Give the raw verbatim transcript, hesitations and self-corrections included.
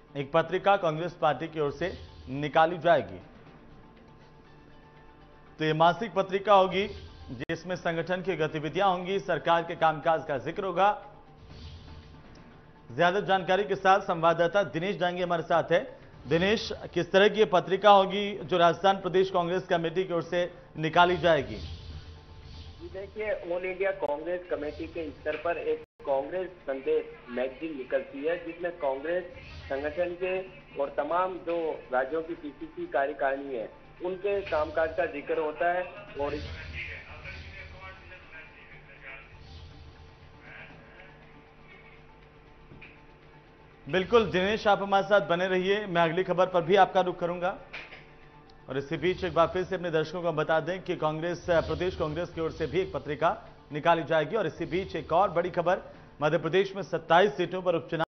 एक पत्रिका कांग्रेस पार्टी की ओर से निकाली जाएगी। तो ये मासिक पत्रिका होगी जिसमें संगठन की गतिविधियां होंगी, सरकार के कामकाज का जिक्र होगा। ज्यादा जानकारी के साथ संवाददाता दिनेश डांगे हमारे साथ है। दिनेश, किस तरह की पत्रिका होगी जो राजस्थान प्रदेश कांग्रेस कमेटी की ओर से निकाली जाएगी? जी देखिए, ऑल इंडिया कांग्रेस कमेटी के स्तर पर एक कांग्रेस संदेश मैगजीन निकलती है जिसमें कांग्रेस संगठन के और तमाम जो राज्यों की पीसीसी कार्यकारिणी है उनके कामकाज का जिक्र होता है। और बिल्कुल दिनेश, आप हमारे साथ बने रहिए, मैं अगली खबर पर भी आपका रुख करूंगा। और इसी बीच एक बार फिर से अपने दर्शकों को बता दें कि कांग्रेस प्रदेश कांग्रेस की ओर से भी एक पत्रिका निकाली जाएगी। और इसी बीच एक और बड़ी खबर, मध्य प्रदेश में सत्ताईस सीटों पर उपचुनाव